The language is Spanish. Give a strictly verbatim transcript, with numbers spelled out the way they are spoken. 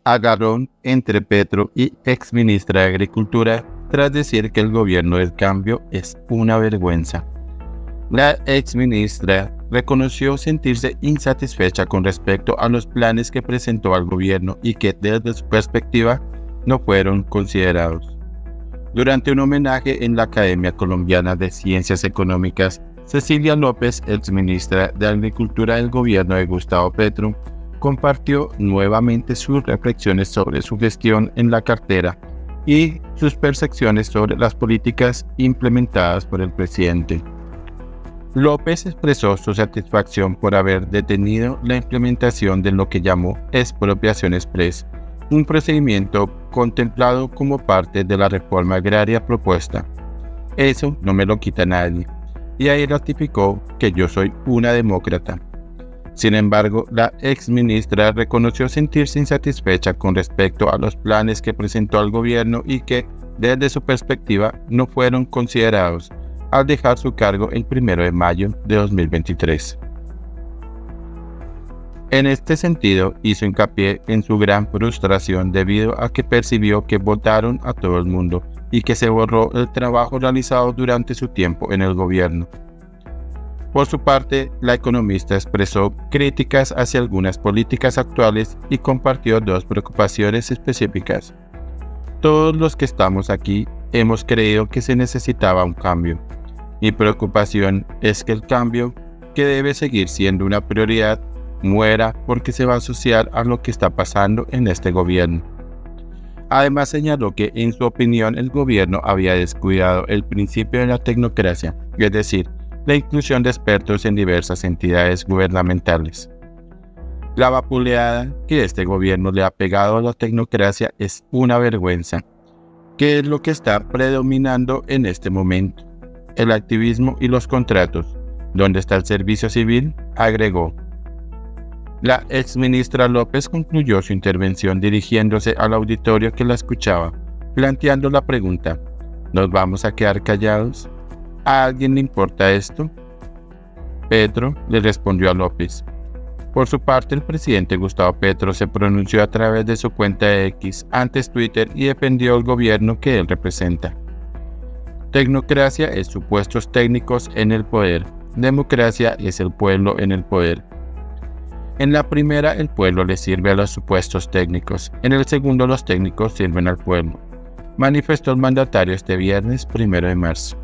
Agarrón entre Petro y exministra de Agricultura tras decir que el gobierno del cambio es una vergüenza. La exministra reconoció sentirse insatisfecha con respecto a los planes que presentó al gobierno y que desde su perspectiva no fueron considerados. Durante un homenaje en la Academia Colombiana de Ciencias Económicas, Cecilia López, exministra de Agricultura del gobierno de Gustavo Petro, compartió nuevamente sus reflexiones sobre su gestión en la cartera y sus percepciones sobre las políticas implementadas por el presidente. López expresó su satisfacción por haber detenido la implementación de lo que llamó expropiación express, un procedimiento contemplado como parte de la reforma agraria propuesta. Eso no me lo quita nadie, y ahí ratificó que yo soy una demócrata. Sin embargo, la exministra reconoció sentirse insatisfecha con respecto a los planes que presentó al gobierno y que, desde su perspectiva, no fueron considerados al dejar su cargo el primero de mayo de dos mil veintitrés. En este sentido, hizo hincapié en su gran frustración debido a que percibió que votaron a todo el mundo y que se borró el trabajo realizado durante su tiempo en el gobierno. Por su parte, la economista expresó críticas hacia algunas políticas actuales y compartió dos preocupaciones específicas. Todos los que estamos aquí hemos creído que se necesitaba un cambio. Mi preocupación es que el cambio, que debe seguir siendo una prioridad, muera porque se va a asociar a lo que está pasando en este gobierno. Además señaló que en su opinión el gobierno había descuidado el principio de la tecnocracia, es decir, la inclusión de expertos en diversas entidades gubernamentales. La vapuleada que este gobierno le ha pegado a la tecnocracia es una vergüenza, que es lo que está predominando en este momento. El activismo y los contratos. ¿Dónde está el servicio civil?, agregó. La exministra López concluyó su intervención dirigiéndose al auditorio que la escuchaba, planteando la pregunta: ¿nos vamos a quedar callados? ¿A alguien le importa esto? Petro le respondió a López. Por su parte, el presidente Gustavo Petro se pronunció a través de su cuenta de X, antes Twitter, y defendió el gobierno que él representa. Tecnocracia es supuestos técnicos en el poder. Democracia es el pueblo en el poder. En la primera, el pueblo le sirve a los supuestos técnicos. En el segundo, los técnicos sirven al pueblo, manifestó el mandatario este viernes primero de marzo.